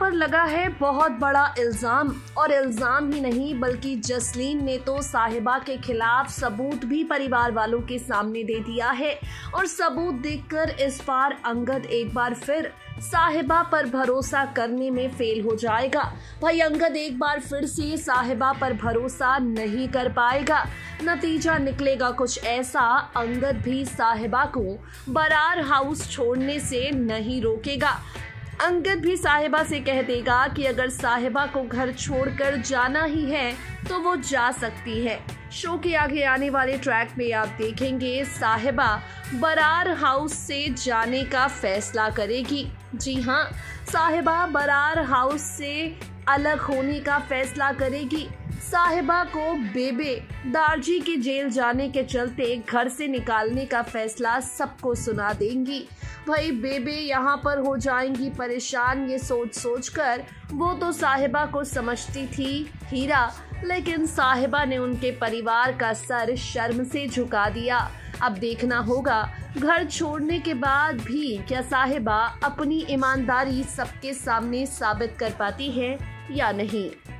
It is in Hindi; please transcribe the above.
पर लगा है बहुत बड़ा इल्जाम, और इल्जाम ही नहीं बल्कि जसलीन ने तो साहिबा के खिलाफ सबूत भी परिवार वालों के सामने दे दिया है। और सबूत देखकर इस बार अंगद एक बार फिर साहिबा पर भरोसा करने में फेल हो जाएगा। भाई अंगद एक बार फिर से साहिबा पर भरोसा नहीं कर पाएगा। नतीजा निकलेगा कुछ ऐसा, अंगद भी साहिबा को बरार हाउस छोड़ने से नहीं रोकेगा। अंगद भी साहिबा से कह देगा कि अगर साहिबा को घर छोड़कर जाना ही है तो वो जा सकती है। शो के आगे आने वाले ट्रैक में आप देखेंगे साहिबा बरार हाउस से जाने का फैसला करेगी। जी हाँ, साहिबा बरार हाउस से अलग होने का फैसला करेगी। साहिबा को बेबे दारजी की जेल जाने के चलते घर से निकालने का फैसला सबको सुना देंगी। भाई बेबे यहाँ पर हो जाएंगी परेशान, ये सोच सोच कर वो तो साहिबा को समझती थी हीरा, लेकिन साहिबा ने उनके परिवार का सर शर्म से झुका दिया। अब देखना होगा घर छोड़ने के बाद भी क्या साहिबा अपनी ईमानदारी सबके सामने साबित कर पाती है या नहीं।